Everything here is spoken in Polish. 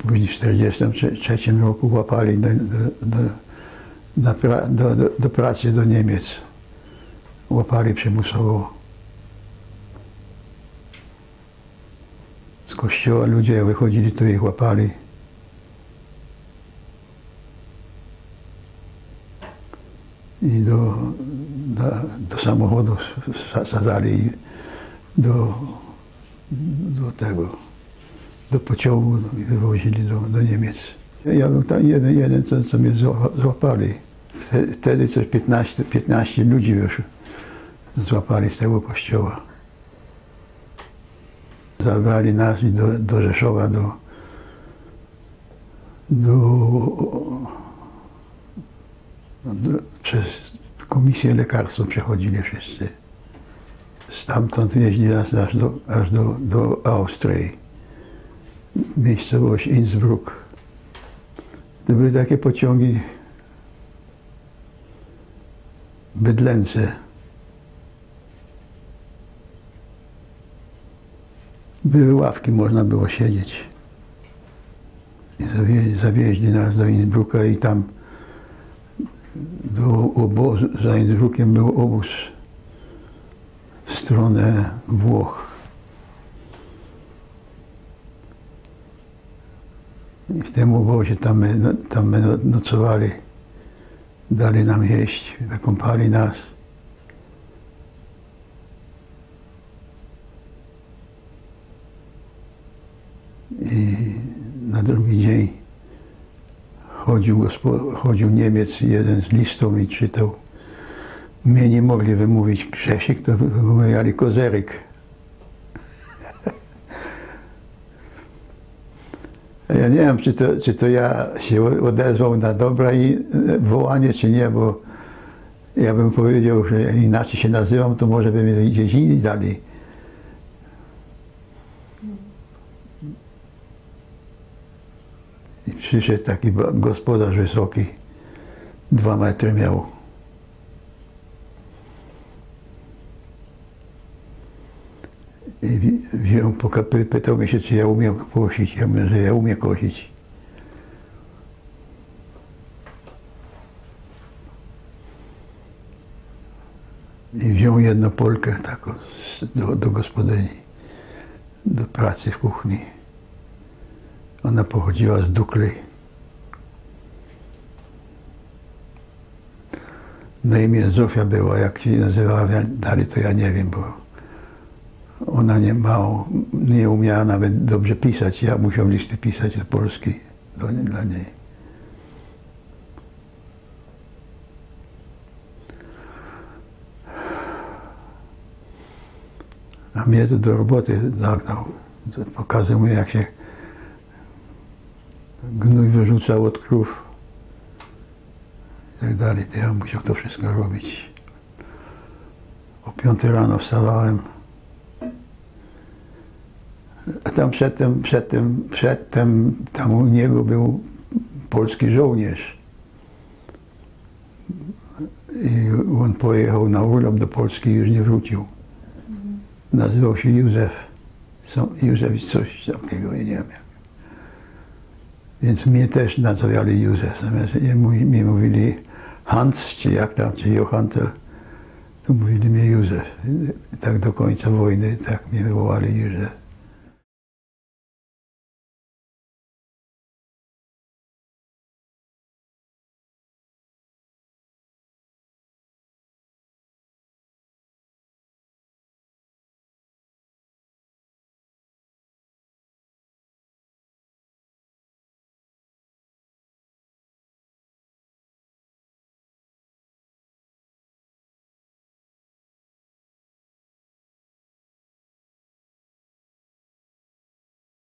Później w 1943 roku łapali do pracy do Niemiec. Łapali przymusowo. Z kościoła ludzie wychodzili, to ich łapali. I do samochodu sadzali do pociągu i wywozili do Niemiec. Ja był tam jeden co mnie złapali. Wtedy coś 15 ludzi już złapali z tego kościoła. Zabrali nas i do Rzeszowa, przez komisję lekarską przechodzili wszyscy. Stamtąd wieźli nas aż do Austrii. Miejscowość Innsbruck. To były takie pociągi bydlęce. Były ławki, można było siedzieć. I zawieźli nas do Innsbrucka i tam do obozu, za Innsbruckiem był obóz w stronę Włoch. I w tym obozie tam my nocowali, dali nam jeść, wykąpali nas. I na drugi dzień chodził Niemiec, jeden z listów i czytał. Mnie nie mogli wymówić Grzesik, to wymawiali Kozeryk. Ja nie wiem, czy to ja się odezwał na dobre wołanie, czy nie, bo ja bym powiedział, że inaczej się nazywam, to może by mnie gdzieś indziej dali. I przyszedł taki gospodarz wysoki, 2 metry miał. I wziął, pytał mnie się, czy ja umiem kosić. Ja mówię, że ja umiem kosić. I wziął jedną Polkę taką do gospodyni, do pracy w kuchni. Ona pochodziła z Dukli. Na imię Zofia była, jak się nazywała dalej, to ja nie wiem, bo ona nie umiała nawet dobrze pisać. Ja musiał listy pisać z Polski dla niej. A mnie to do roboty zagnał. Pokazał mi, jak się gnój wyrzucał od krów i tak dalej. To ja musiał to wszystko robić. O 5 rano wstawałem. A tam przedtem tam u niego był polski żołnierz. I on pojechał na urlop do Polski i już nie wrócił. Nazywał się Józef. Józef coś takiego, nie wiem jak. Więc mnie też nazywali Józef. Zamiast mi mówili Hans, czy jak tam, czy Johann, to mówili mnie Józef. I tak do końca wojny tak mnie wywołali Józef.